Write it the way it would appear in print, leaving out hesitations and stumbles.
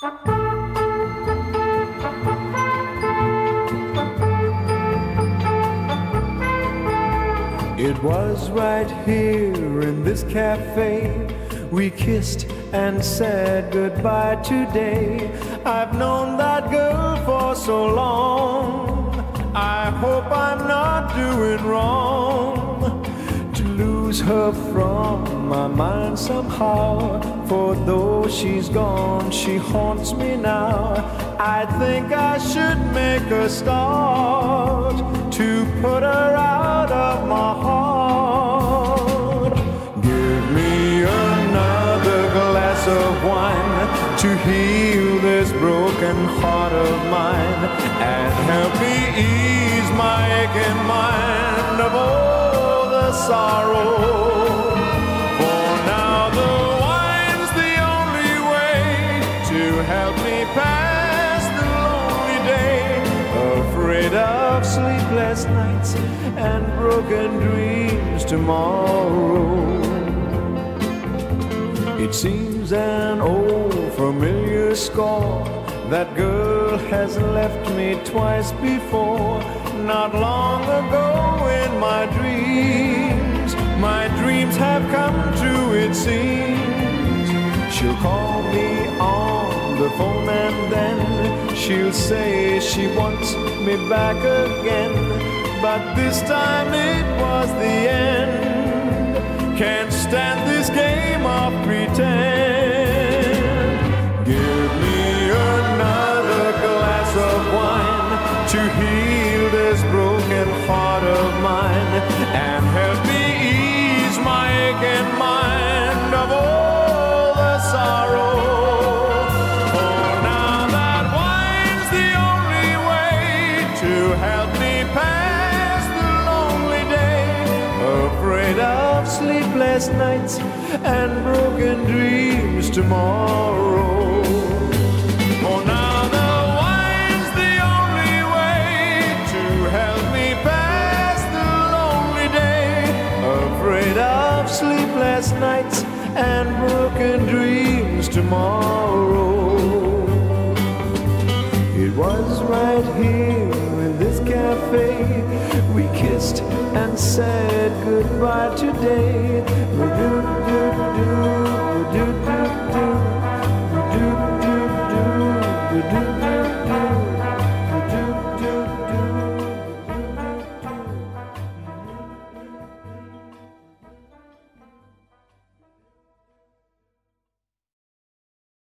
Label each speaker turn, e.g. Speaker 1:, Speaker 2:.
Speaker 1: It was right here in this cafe we kissed and said goodbye today. I've known that girl for so long, I hope I'm not doing wrong to lose her from my mind somehow. For though she's gone, she haunts me now. I think I should make a start to put her out of my heart. Give me another glass of wine to heal this broken heart of mine, and help me ease my aching mind of all the sorrow. For now the wine's the only way to help me pass the lonely day, afraid of sleepless nights and broken dreams tomorrow. It seems an old familiar score, that girl has left me twice before. Not long ago in my dreams have come true it seems. She'll call me on the phone and then she'll say she wants me back again. But this time it was the end. Can't stand this game of pretend. Give me another glass of wine to heal this broken heart of mine, and help me ease my aching mind of all the sorrow. For now that wine's the only way to help me pass the lonely day, afraid of sleepless nights and broken dreams tomorrow. For now the wine's the only way to help me pass the lonely day, afraid of sleepless nights and broken dreams tomorrow. It was right here in this cafe we kissed and said goodbye today. Do do do do do.